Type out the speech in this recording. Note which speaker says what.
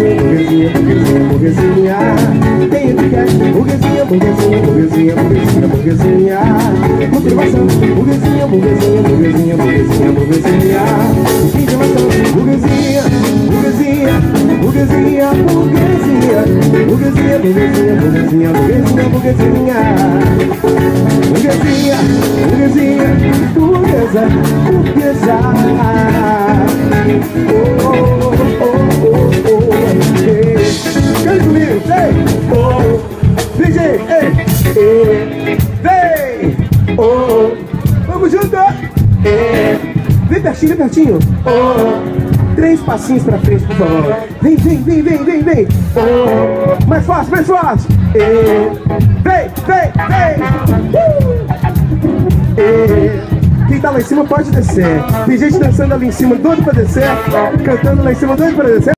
Speaker 1: burguesinha, burguesinha, burguesinha. Quem tu quer? Burguesinha, burguesinha, burguesinha, burguesinha, burguesinha. Motivação, burguesinha, burguesinha, burguesinha, burguesinha, burguesinha. Intimação, burguesinha, burguesinha, burguesinha, burguesinha. Burguesinha, burguesinha, burguesinha, burguesinha, burguesinha. Burguesinha, burguesinha, burguesa, burguesa. Oh, oh, oh, oh, oh, hey. Canta comigo, ei, oh, DJ, ei, vem, oh, vamos junto, vem pertinho, oh, 3 passinhos pra frente, por favor, vem, vem, vem, vem, vem, vem, oh, mais forte, vem, quem tá lá em cima pode descer, tem gente dançando ali em cima, doido pra descer, cantando lá em cima, doido pra descer.